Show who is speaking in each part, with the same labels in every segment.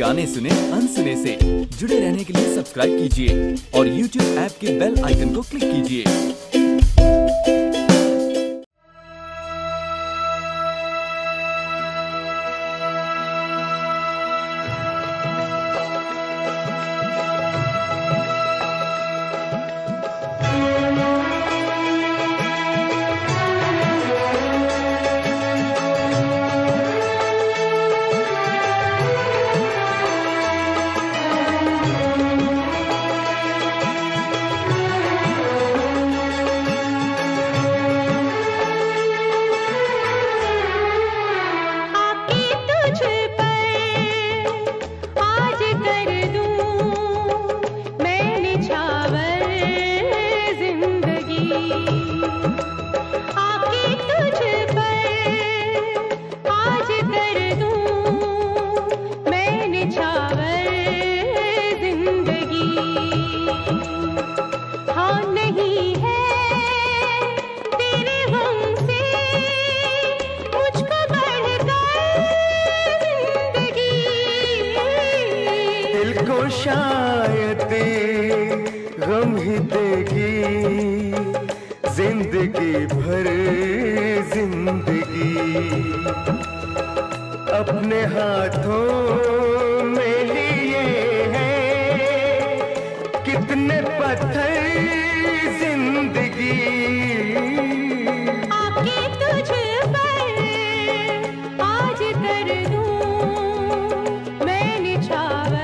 Speaker 1: गाने सुने अनसुने से। जुड़े रहने के लिए सब्सक्राइब कीजिए और YouTube ऐप के बेल आइकन को क्लिक कीजिए।
Speaker 2: शायद गम ही देगी जिंदगी भर जिंदगी, अपने हाथों में लिए हैं कितने पत्थर जिंदगी।
Speaker 3: आके तुझ पर आज कर दूं मैं निछावर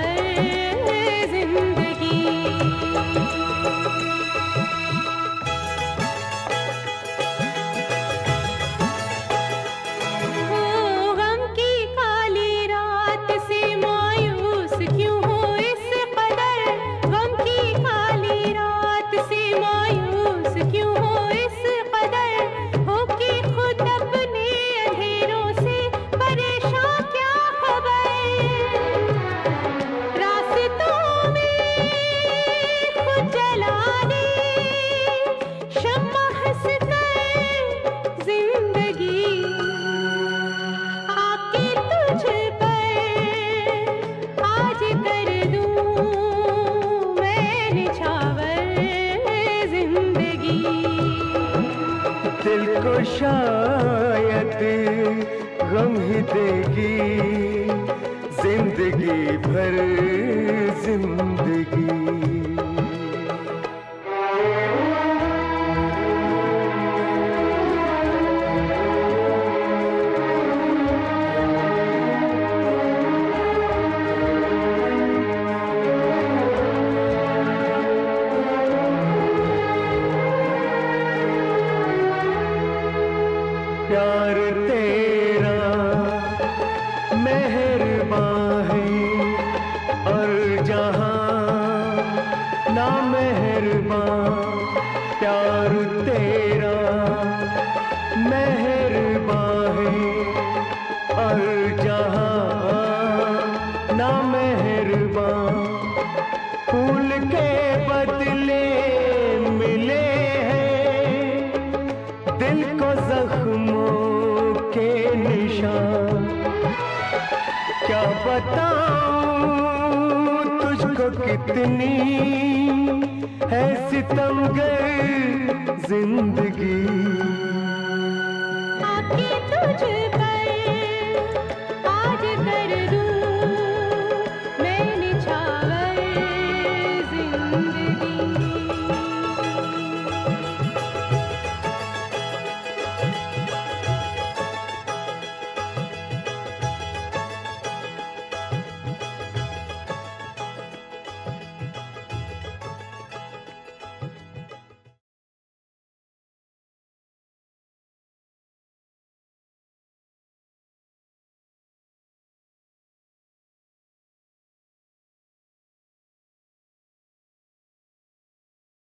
Speaker 2: दिल को शायद गम ही देगी जिंदगी भर जिंदगी। प्यार तेरा मेहरबान है और जहां ना मेहरबान। प्यार तेरा मेहरबान है और जहां ना मेहरबान। फूल के बदले मिले हैं दिल को जख्मों के निशान। क्या बताऊं तुझको कितनी है सितमगर जिंदगी।
Speaker 3: आके तुझ पर